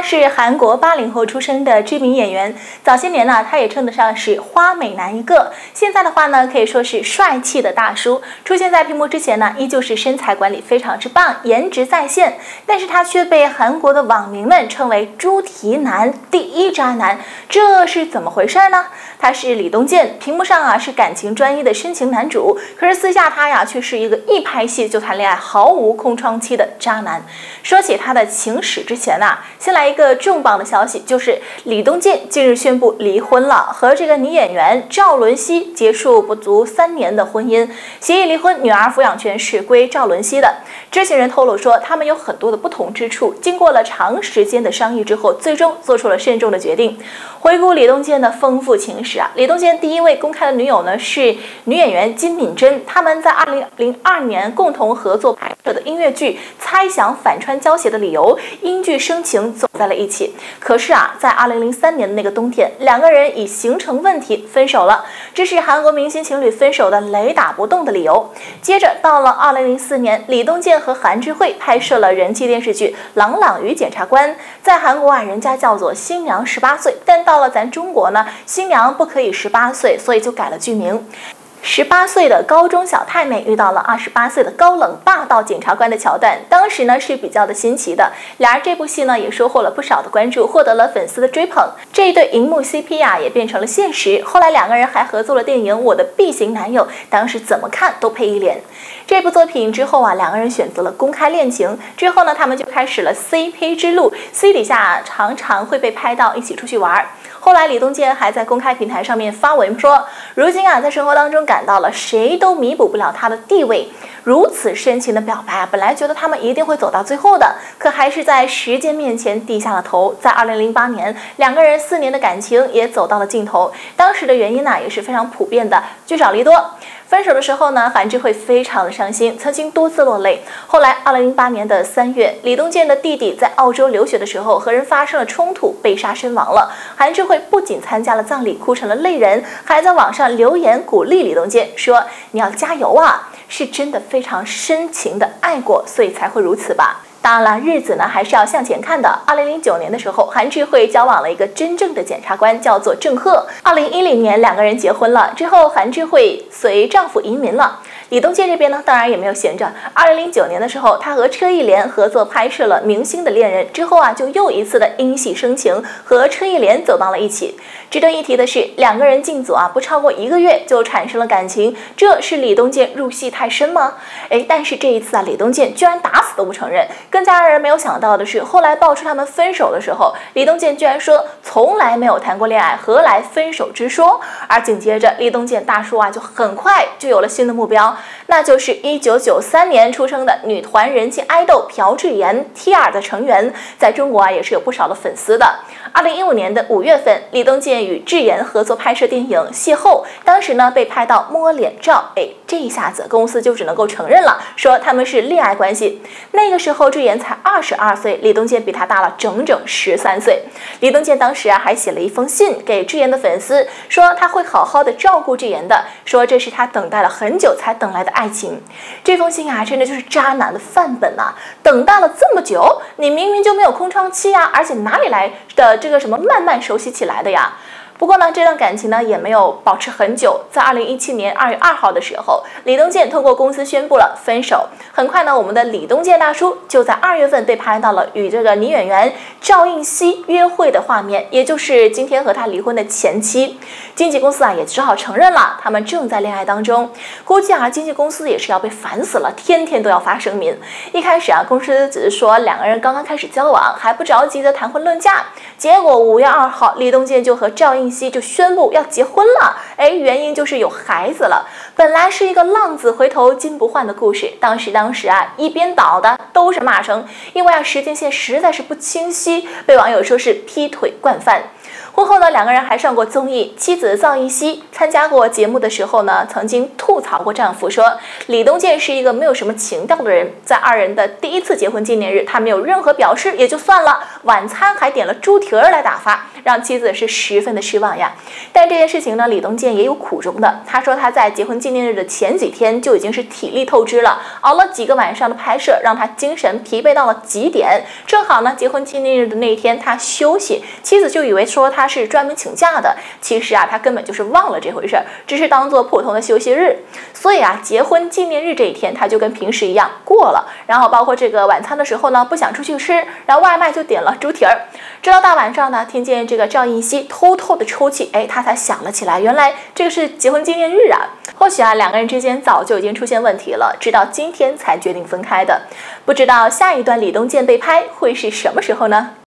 是韩国80后出生的知名演员，早些年呢，他也称得上是花美男一个。现在的话呢，可以说是帅气的大叔。出现在屏幕之前呢，依旧是身材管理非常之棒，颜值在线。但是他却被韩国的网民们称为“猪蹄男”第一渣男，这是怎么回事呢？他是李东健，屏幕上啊是感情专一的深情男主，可是私下他呀却是一个一拍戏就谈恋爱、毫无空窗期的渣男。说起他的情史之前啊，先来一个重磅的消息，就是李东健近日宣布离婚了，和这个女演员赵伦熙结束不足3年的婚姻，协议离婚，女儿抚养权是归赵伦熙的。知情人透露说，他们有很多的不同之处，经过了长时间的商议之后，最终做出了慎重的决定。回顾李东健的丰富情史啊，李东健第一位公开的女友呢是女演员金敏珍，他们在2002年共同合作拍摄的音乐剧《猜想反穿胶鞋的理由》，因剧生情走在了一起。可是啊，在2003年的那个冬天，两个人以行程问题分手了，这是韩国明星情侣分手的雷打不动的理由。接着到了2004年，李东健和韩智慧拍摄了人气电视剧《朗朗与检察官》，在韩国啊，人家叫做新娘18岁，但到了咱中国呢，新娘不可以18岁，所以就改了剧名。18岁的高中小太妹遇到了28岁的高冷霸道检察官的桥段，当时呢是比较的新奇的。俩人这部戏呢也收获了不少的关注，获得了粉丝的追捧。这一对荧幕 CP 啊也变成了现实。后来两个人还合作了电影《我的 B 型男友》，当时怎么看都配一脸。这部作品之后啊，两个人选择了公开恋情。之后呢，他们就开始了 CP 之路，私底下常常会被拍到一起出去玩。后来李东健还在公开平台上面发文说，如今啊在生活当中感到了谁都弥补不了他的地位。如此深情的表白啊，本来觉得他们一定会走到最后的，可还是在时间面前低下了头。在2008年，两个人4年的感情也走到了尽头。当时的原因呢也是非常普遍的，聚少离多。分手的时候呢，韩智慧非常的伤心，曾经多次落泪。后来2008年的3月，李东健的弟弟在澳洲留学的时候和人发生了冲突，被杀身亡了。韩智慧不仅参加了葬礼，哭成了泪人，还在网上留言鼓励李东健，说你要加油啊，是真的非常深情的爱过，所以才会如此吧。当然了，日子呢还是要向前看的。2009年的时候，韩智慧交往了一个真正的检察官，叫做郑赫。2010年两个人结婚了，之后韩智慧随丈夫移民了。李东健这边呢，当然也没有闲着。2009年的时候，他和车艺莲合作拍摄了《明星的恋人》，之后啊，就又一次的因戏生情，和车艺莲走到了一起。值得一提的是，两个人进组啊不超过1个月就产生了感情，这是李东健入戏太深吗？但是这一次啊，李东健居然打死都不承认。更加让人没有想到的是，后来爆出他们分手的时候，李东健居然说从来没有谈过恋爱，何来分手之说？而紧接着，李东健大叔啊就很快就有了新的目标，那就是1993年出生的女团人气爱豆朴智妍 T2 的成员，在中国啊也是有不少的粉丝的。2015年的5月份，李东健与智妍合作拍摄电影《邂逅》，当时呢被拍到摸脸照，这一下子公司就只能够承认了，说他们是恋爱关系。那个时候智妍才22岁，李东健比他大了整整13岁。李东健当时啊还写了一封信给智妍的粉丝，说他会好好的照顾智妍的，说这是他等待了很久才等来的爱情。这封信啊真的就是渣男的范本啊！等待了这么久，你明明就没有空窗期啊，而且哪里来的这个什么慢慢熟悉起来的呀？不过呢，这段感情呢也没有保持很久。在2017年2月2号的时候，李东健通过公司宣布了分手。很快呢，我们的李东健大叔就在2月份被拍到了与这个女演员赵映熙约会的画面，也就是今天和他离婚的前妻。经纪公司啊也只好承认了，他们正在恋爱当中。估计啊，经纪公司也是要被烦死了，天天都要发声明。一开始啊，公司只是说两个人刚刚开始交往，还不着急的谈婚论嫁。结果5月2号，李东健就和赵映熙就宣布要结婚了，原因就是有孩子了。本来是一个浪子回头金不换的故事，当时啊，一边倒的都是骂声，因为啊时间线实在是不清晰，被网友说是劈腿惯犯。 婚后呢，两个人还上过综艺，妻子臧艺希参加过节目的时候呢，曾经吐槽过丈夫说，李东健是一个没有什么情调的人，在二人的第一次结婚纪念日，他没有任何表示也就算了，晚餐还点了猪蹄儿来打发，让妻子是十分的失望呀。但这件事情呢，李东健也有苦衷的。他说他在结婚纪念日的前几天就已经是体力透支了，熬了几个晚上的拍摄，让他精神疲惫到了极点。正好呢，结婚纪念日的那一天他休息，妻子就以为说他是专门请假的，其实啊，他根本就是忘了这回事，只是当做普通的休息日。所以啊，结婚纪念日这一天他就跟平时一样过了。然后包括这个晚餐的时候呢，不想出去吃，然后外卖就点了猪蹄儿。直到大晚上呢，听见这个赵艺希偷偷的抽泣，他才想了起来，原来这个是结婚纪念日啊。或许啊，两个人之间早就已经出现问题了，直到今天才决定分开的。不知道下一段李东健被拍会是什么时候呢？